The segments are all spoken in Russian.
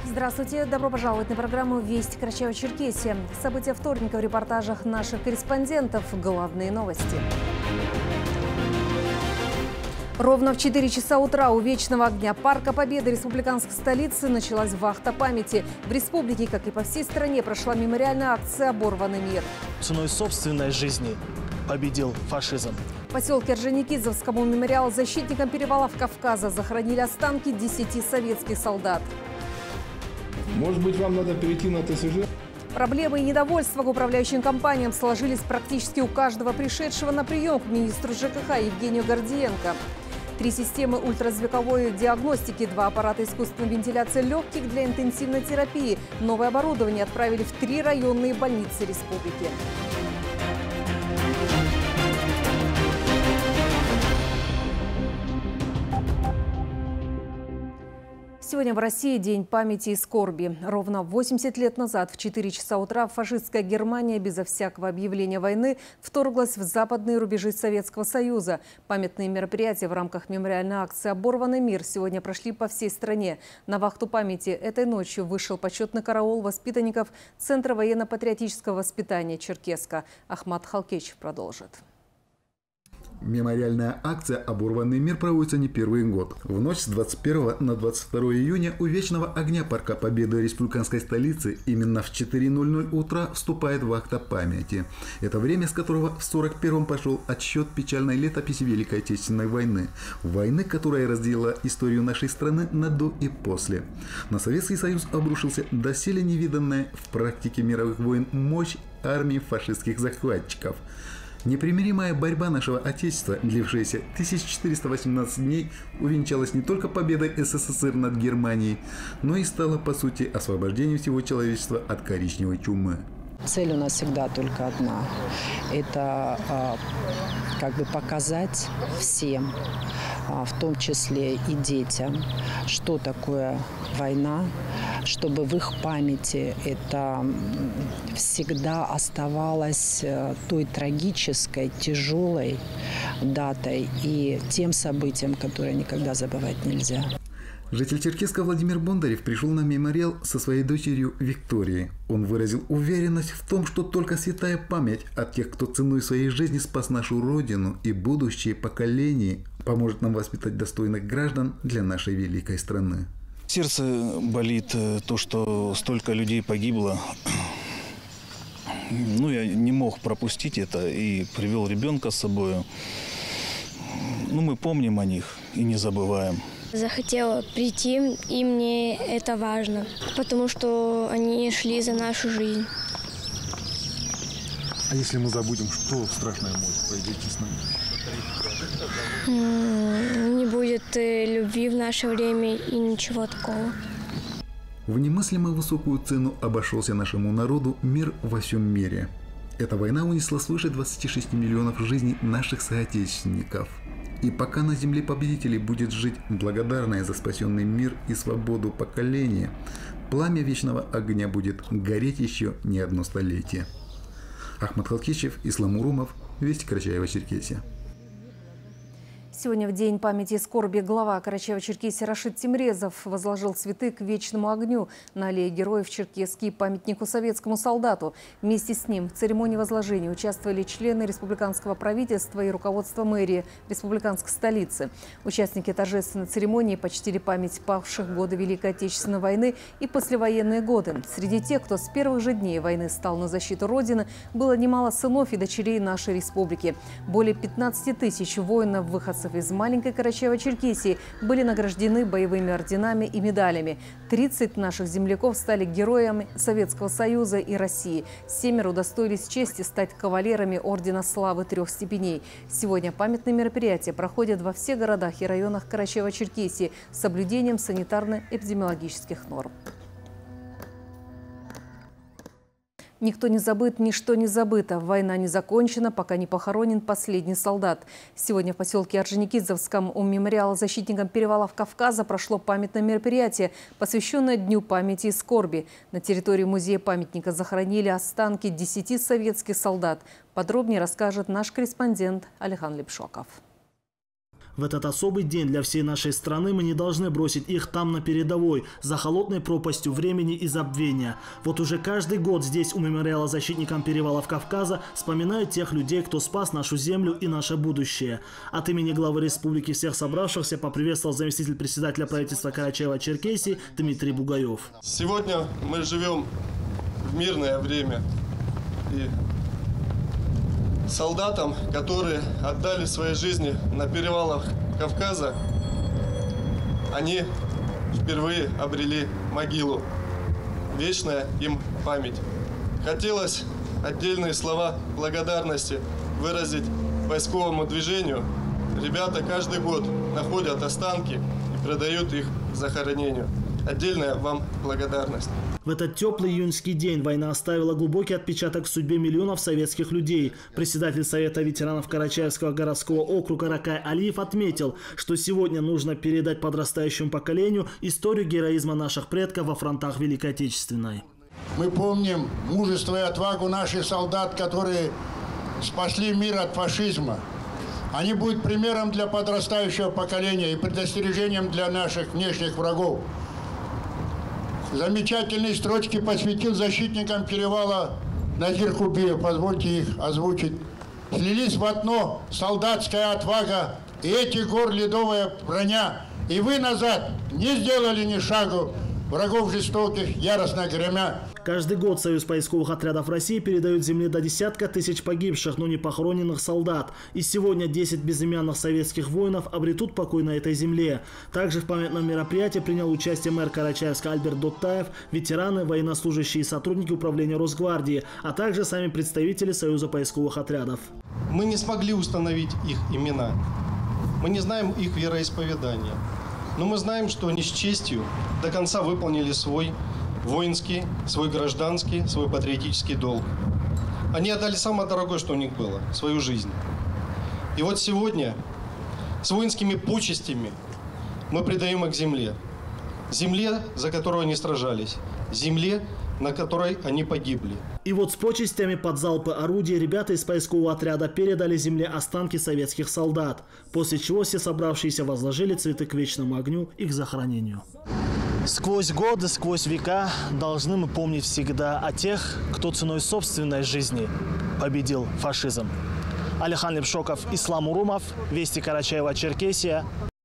Здравствуйте! Добро пожаловать на программу «Весть Карачаево-Черкесия». События вторника в репортажах наших корреспондентов. Главные новости. Ровно в 4 часа утра у Вечного огня Парка Победы республиканской столицы началась вахта памяти. В республике, как и по всей стране, прошла мемориальная акция «Оборванный мир». Ценой собственной жизни победил фашизм. В поселке Орджоникидзевскому мемориалу защитникам перевалов Кавказа захоронили останки 10 советских солдат. Может быть, вам надо перейти на ТСЖ? Проблемы и недовольство к управляющим компаниям сложились практически у каждого пришедшего на прием к министру ЖКХ Евгению Гордиенко. 3 системы ультразвуковой диагностики, 2 аппарата искусственной вентиляции легких для интенсивной терапии. Новое оборудование отправили в 3 районные больницы республики. Сегодня в России День памяти и скорби. Ровно 80 лет назад в 4 часа утра фашистская Германия безо всякого объявления войны вторглась в западные рубежи Советского Союза. Памятные мероприятия в рамках мемориальной акции «Оборванный мир» сегодня прошли по всей стране. На вахту памяти этой ночью вышел почетный караул воспитанников Центра военно-патриотического воспитания «Черкеска». Ахмат Халкеч продолжит. Мемориальная акция «Оборванный мир» проводится не первый год. В ночь с 21 на 22 июня у Вечного огня Парка Победы республиканской столицы именно в 4:00 утра вступает вахта памяти. Это время, с которого в 41-м пошел отсчет печальной летописи Великой Отечественной войны. Войны, которая разделила историю нашей страны на до и после. На Советский Союз обрушился доселе невиданная в практике мировых войн мощь армии фашистских захватчиков. Непримиримая борьба нашего Отечества, длившаяся 1418 дней, увенчалась не только победой СССР над Германией, но и стала, по сути, освобождением всего человечества от коричневой чумы. Цель у нас всегда только одна. Это показать всем, в том числе и детям, что такое война, чтобы в их памяти это всегда оставалось той трагической, тяжелой датой и тем событием, которое никогда забывать нельзя. Житель Черкеска Владимир Бондарев пришел на мемориал со своей дочерью Викторией. Он выразил уверенность в том, что только святая память о тех, кто ценой своей жизни спас нашу Родину и будущие поколения, поможет нам воспитать достойных граждан для нашей великой страны. Сердце болит то, что столько людей погибло. Я не мог пропустить это и привел ребенка с собой. Мы помним о них и не забываем. Захотела прийти, и мне это важно, потому что они шли за нашу жизнь. А если мы забудем, что страшное может произойти с нами? Не будет любви в наше время и ничего такого. В немыслимо высокую цену обошелся нашему народу мир во всем мире. Эта война унесла свыше 26 миллионов жизней наших соотечественников. И пока на земле победителей будет жить благодарное за спасенный мир и свободу поколение, пламя Вечного огня будет гореть еще не одно столетие. Ахмат Халкичев, Ислам Урумов, Весть Карачаево-Черкесия. Сегодня в День памяти и скорби глава Карачаево-Черкесии Рашид Тимрезов возложил цветы к Вечному огню на аллее Героев Черкесский памятнику советскому солдату. Вместе с ним в церемонии возложения участвовали члены республиканского правительства и руководство мэрии республиканской столицы. Участники торжественной церемонии почтили память павших в годы Великой Отечественной войны и послевоенные годы. Среди тех, кто с первых же дней войны стал на защиту Родины, было немало сынов и дочерей нашей республики. Более 15 тысяч воинов-выходцев из маленькой Карачаево-Черкесии были награждены боевыми орденами и медалями. 30 наших земляков стали героями Советского Союза и России. 7 удостоились чести стать кавалерами Ордена Славы 3 степеней. Сегодня памятные мероприятия проходят во всех городах и районах Карачаево-Черкесии с соблюдением санитарно-эпидемиологических норм. Никто не забыт, ничто не забыто. Война не закончена, пока не похоронен последний солдат. Сегодня в поселке Орджоникидзевском у мемориала защитникам перевалов Кавказа прошло памятное мероприятие, посвященное Дню памяти и скорби. На территории музея-памятника захоронили останки 10 советских солдат. Подробнее расскажет наш корреспондент Алихан Лепшоков. В этот особый день для всей нашей страны мы не должны бросить их там на передовой, за холодной пропастью времени и забвения. Вот уже каждый год здесь у мемориала защитникам перевалов Кавказа вспоминают тех людей, кто спас нашу землю и наше будущее. От имени главы республики всех собравшихся поприветствовал заместитель председателя правительства Карачаева-Черкесии Дмитрий Бугаев. Сегодня мы живем в мирное время. И солдатам, которые отдали свои жизни на перевалах Кавказа, они впервые обрели могилу. Вечная им память. Хотелось отдельные слова благодарности выразить войсковому движению. Ребята каждый год находят останки и предают их захоронению. Отдельная вам благодарность. В этот теплый июньский день война оставила глубокий отпечаток в судьбе миллионов советских людей. Председатель Совета ветеранов Карачаевского городского округа Ракай Алиев отметил, что сегодня нужно передать подрастающему поколению историю героизма наших предков во фронтах Великой Отечественной. Мы помним мужество и отвагу наших солдат, которые спасли мир от фашизма. Они будут примером для подрастающего поколения и предостережением для наших внешних врагов. Замечательные строчки посвятил защитникам перевала Назир Кубиев. Позвольте их озвучить. Слились в одно солдатская отвага и эти гор ледовая броня. И вы назад не сделали ни шагу, врагов жестоких яростно гремя. Каждый год Союз поисковых отрядов России передает земле до десятка тысяч погибших, но не похороненных солдат. И сегодня 10 безымянных советских воинов обретут покой на этой земле. Также в памятном мероприятии принял участие мэр Карачаевска Альберт Доттаев, ветераны, военнослужащие и сотрудники управления Росгвардии, а также сами представители Союза поисковых отрядов. Мы не смогли установить их имена. Мы не знаем их вероисповедания. Но мы знаем, что они с честью до конца выполнили свой воинский, свой гражданский, свой патриотический долг. Они отдали самое дорогое, что у них было – свою жизнь. И вот сегодня с воинскими почестями мы предаем их земле. Земле, за которую они сражались. Земле, на которой они погибли. И вот с почестями под залпы орудий ребята из поискового отряда передали земле останки советских солдат, после чего все собравшиеся возложили цветы к вечному огню и к захоронению. Сквозь годы, сквозь века должны мы помнить всегда о тех, кто ценой собственной жизни победил фашизм. Алихан Лепшоков, Ислам Урумов, Вести Карачаева-Черкесия.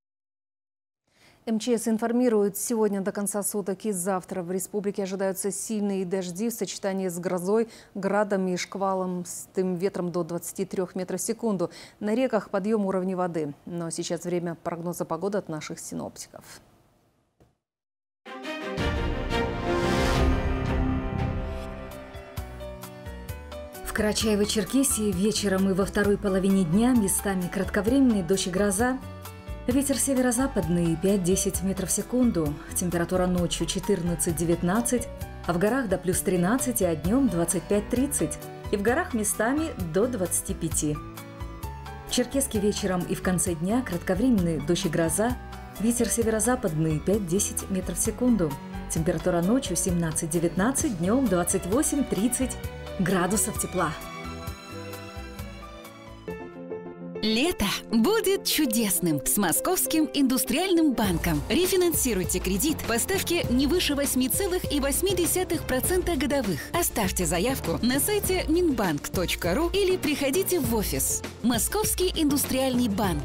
МЧС информирует, сегодня до конца суток и завтра в республике ожидаются сильные дожди в сочетании с грозой, градом и шквалом с ветром до 23 метров в секунду. На реках подъем уровня воды. Но сейчас время прогноза погоды от наших синоптиков. В Карачаево-Черкесии вечером и во второй половине дня местами кратковременный дождь и гроза. Ветер северо-западный 5-10 метров в секунду. Температура ночью 14-19, а в горах до плюс 13, а днем 25-30. И в горах местами до 25. В Черкеске вечером и в конце дня кратковременный дождь и гроза. Ветер северо-западный 5-10 метров в секунду. Температура ночью 17-19, днем 28-30 градусов тепла. Лето будет чудесным с Московским индустриальным банком. Рефинансируйте кредит по ставке не выше 8,8% годовых. Оставьте заявку на сайте minbank.ru или приходите в офис. Московский индустриальный банк.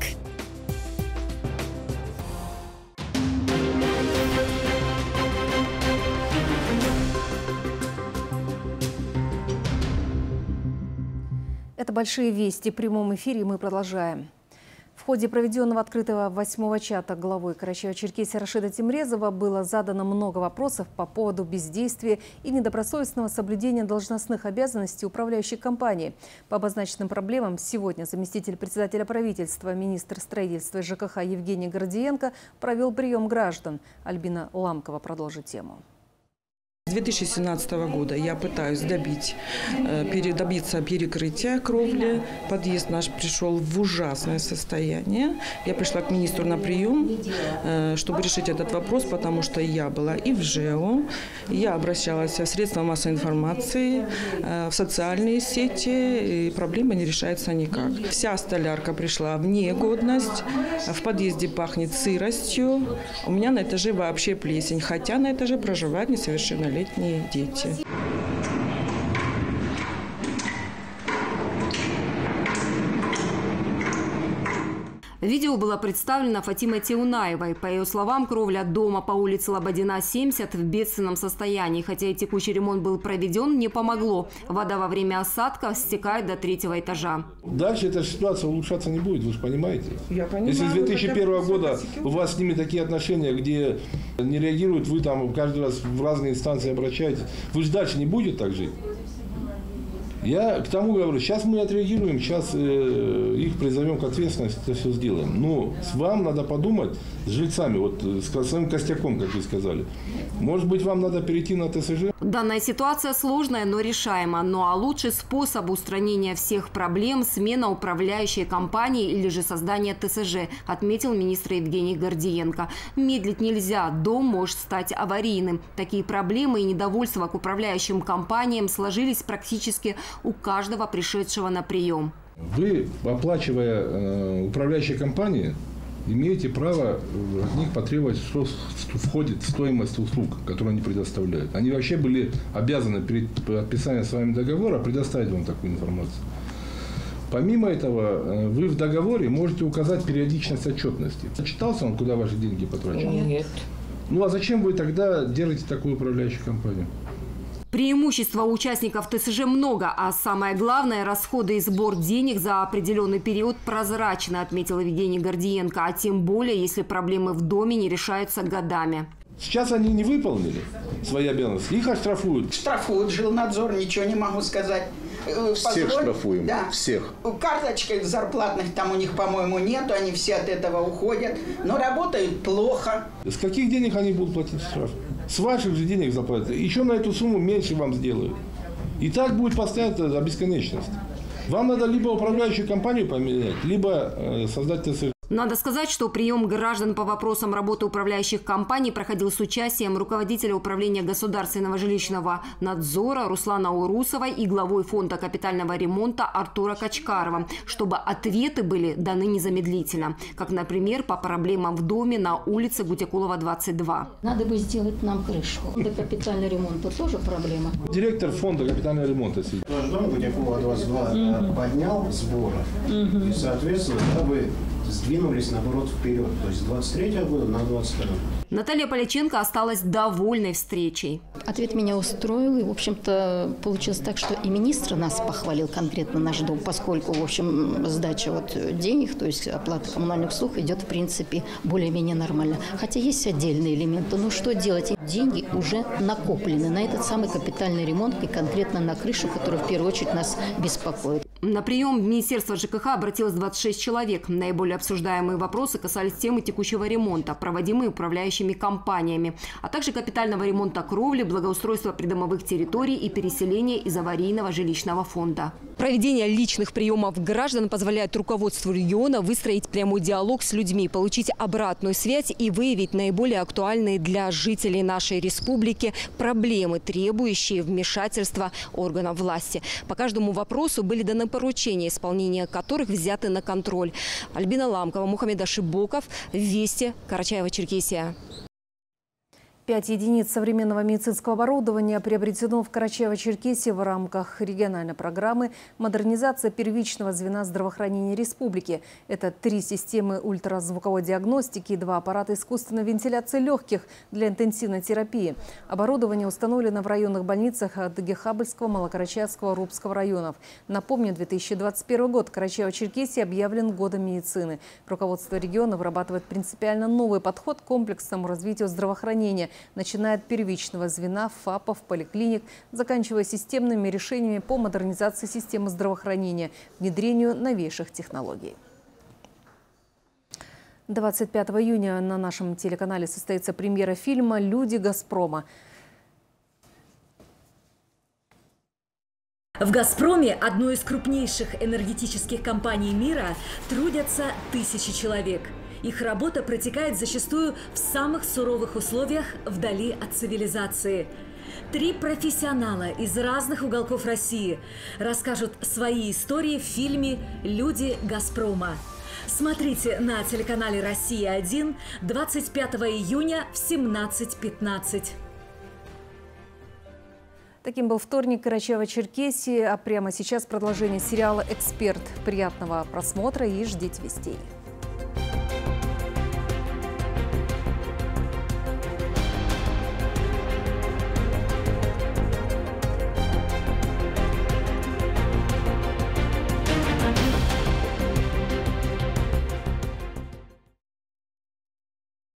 Это «Большие вести». В прямом эфире мы продолжаем. В ходе проведенного открытого 8-го чата главой Карачаева-Черкесии Рашида Тимрезова было задано много вопросов по поводу бездействия и недобросовестного соблюдения должностных обязанностей управляющей компании. По обозначенным проблемам сегодня заместитель председателя правительства, министр строительства и ЖКХ Евгений Гордиенко провел прием граждан. Альбина Ламкова продолжит тему. С 2017 года я пытаюсь добиться перекрытия кровли. Подъезд наш пришел в ужасное состояние. Я пришла к министру на прием, чтобы решить этот вопрос, потому что я была и в ЖЭО, я обращалась в средства массовой информации, в социальные сети, и проблема не решается никак. Вся столярка пришла в негодность, в подъезде пахнет сыростью. У меня на этаже вообще плесень, хотя на этаже проживают несовершеннолетние дети. Видео было представлено Фатимой Теунаевой. По ее словам, кровля дома по улице Лободина, 70 в бедственном состоянии. Хотя и текущий ремонт был проведен, не помогло. Вода во время осадка стекает до 3-го этажа. Дальше эта ситуация улучшаться не будет, вы же понимаете. Я понимаю. Если с 2001 года у вас с ними такие отношения, где не реагируют, вы там каждый раз в разные инстанции обращаетесь, вы же дальше не будете так жить. Я к тому говорю, сейчас мы отреагируем, сейчас их призовем к ответственности, это все сделаем. Но вам надо подумать с жильцами, вот с своим костяком, как вы сказали. Может быть, вам надо перейти на ТСЖ? Данная ситуация сложная, но решаема. Ну а лучший способ устранения всех проблем – смена управляющей компании или же создание ТСЖ, отметил министр Евгений Гордиенко. Медлить нельзя, дом может стать аварийным. Такие проблемы и недовольство к управляющим компаниям сложились практически у каждого пришедшего на прием. Вы, оплачивая управляющие компании, имеете право от них потребовать, что входит в стоимость услуг, которые они предоставляют. Они вообще были обязаны перед подписанием с вами договора предоставить вам такую информацию. Помимо этого, вы в договоре можете указать периодичность отчетности. Читался он, куда ваши деньги потрачены? Нет. Ну а зачем вы тогда держите такую управляющую компанию? Преимущества у участников ТСЖ много, а самое главное – расходы и сбор денег за определенный период прозрачно, отметил Евгений Гордиенко. А тем более, если проблемы в доме не решаются годами. Сейчас они не выполнили свои обязанности, их оштрафуют. Штрафуют, жилнадзор, ничего не могу сказать. Всех штрафуем, да. Всех. Карточек зарплатных там у них, по-моему, нету, они все от этого уходят, но работают плохо. С каких денег они будут платить штраф? С ваших же денег заплатят. Еще на эту сумму меньше вам сделают. И так будет постоянно до бесконечности. Вам надо либо управляющую компанию поменять, либо создать ТСЖ. Надо сказать, что прием граждан по вопросам работы управляющих компаний проходил с участием руководителя управления государственного жилищного надзора Руслана Урусова и главой фонда капитального ремонта Артура Качкарова, чтобы ответы были даны незамедлительно. Как, например, по проблемам в доме на улице Гутякулова, 22. Надо бы сделать нам крышу. Фонда капитального ремонта тоже проблема. Директор фонда капитального ремонта сидит. Наш дом Гутякулова, 22 поднял сборы. И, соответственно, да, вы сдвинулись, наоборот, вперед. То есть с 23 года на 22. Наталья Поляченко осталась довольной встречей. Ответ меня устроил. И, в общем-то, получилось так, что и министр нас похвалил, конкретно наш дом, поскольку, в общем, сдача денег, то есть оплата коммунальных услуг идет, в принципе, более-менее нормально. Хотя есть отдельные элементы. Но что делать? Деньги уже накоплены на этот самый капитальный ремонт и конкретно на крышу, которая в первую очередь нас беспокоит. На прием в Министерство ЖКХ обратилось 26 человек. Наиболее обсуждаемые вопросы касались темы текущего ремонта, проводимые управляющими компаниями, а также капитального ремонта кровли, благоустройства придомовых территорий и переселения из аварийного жилищного фонда. Проведение личных приемов граждан позволяет руководству региона выстроить прямой диалог с людьми, получить обратную связь и выявить наиболее актуальные для жителей нашей республики проблемы, требующие вмешательства органов власти. По каждому вопросу были даны поручения, исполнение которых взяты на контроль. Альбина Ламкова, Мухаммед Ашибоков, Вести, Карачаево-Черкесия. 5 единиц современного медицинского оборудования приобретено в Карачаево-Черкесии в рамках региональной программы «Модернизация первичного звена здравоохранения республики». Это 3 системы ультразвуковой диагностики и 2 аппарата искусственной вентиляции легких для интенсивной терапии. Оборудование установлено в районных больницах Дагихабльского, Малокарачаевского, Рубского районов. Напомню, 2021 год Карачаево-Черкесии объявлен годом медицины. Руководство региона вырабатывает принципиально новый подход к комплексному развитию здравоохранения, начиная от первичного звена, ФАПов, поликлиник, заканчивая системными решениями по модернизации системы здравоохранения, внедрению новейших технологий. 25 июня на нашем телеканале состоится премьера фильма «Люди Газпрома». В «Газпроме», одной из крупнейших энергетических компаний мира, трудятся тысячи человек. Их работа протекает зачастую в самых суровых условиях вдали от цивилизации. 3 профессионала из разных уголков России расскажут свои истории в фильме «Люди Газпрома». Смотрите на телеканале «Россия-1» 25 июня в 17:15. Таким был вторник Карачаево-Черкесии, а прямо сейчас продолжение сериала «Эксперт». Приятного просмотра и ждите вестей.